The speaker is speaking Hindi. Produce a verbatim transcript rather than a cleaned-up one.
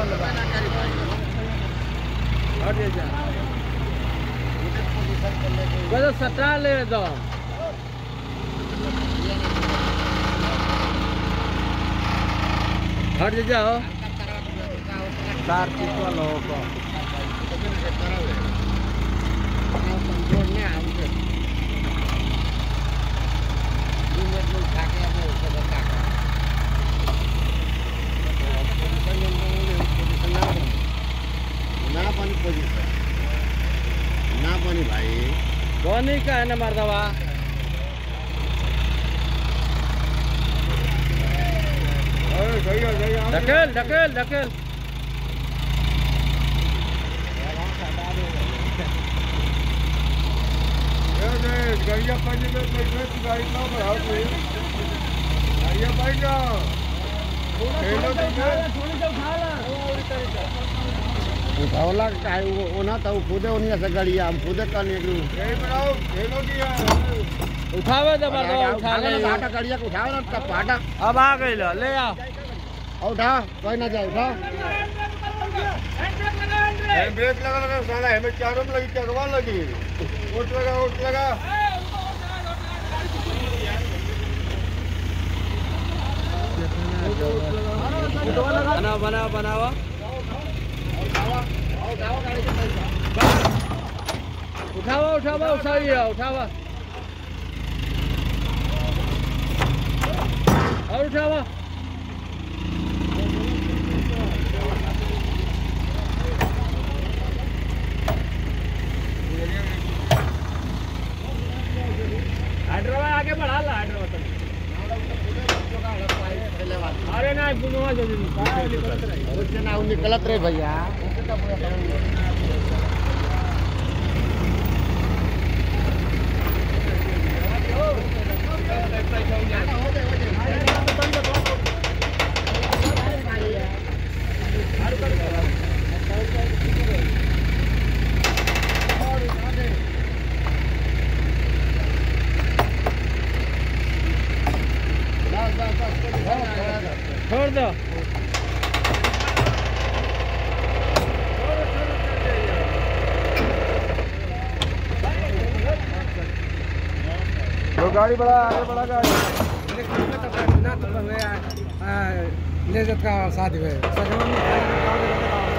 तो सटा ले दो हट जाओ तार चिपका लो को जोड़ने आउंगे दो मिनट में उठा के अपने ऊपर रखा ना पानी पोजीशन ना पानी भाई पानी का है ना मर्दवा ढकेल ढकेल ढकेल गाड़िया पानी में गाड़ी ना बढ़ाओ गाड़िया भाई ना उठावला का वो ना तो खुदे उन्हीं से गाड़िया हम खुदे करने के लिए बनाओ खेलो दिया उठावे दे मर्दवा उठा ले पाटा गाड़िया को उठाओ ना तब पाटा अब आ गई लो ले आओ उठा कोई ना जाए उठा ब्रेक लगा लगा साला हमें चारों में लगी चकवा लगी उठ लगा उठ लगा बनाओ बनाओ बनाओ उठावा उठावा उठाइए उठावा और उठावा हाइड्रोवा आगे बढ़ा ला हाइड्रोवा तो अरे ना बुनवा जो निकलत रही उससे ना निकलत रहे भैया छोड़ दो तो गाड़ी बढ़ा आगे बढ़ा गाड़ी ले जाता शादी में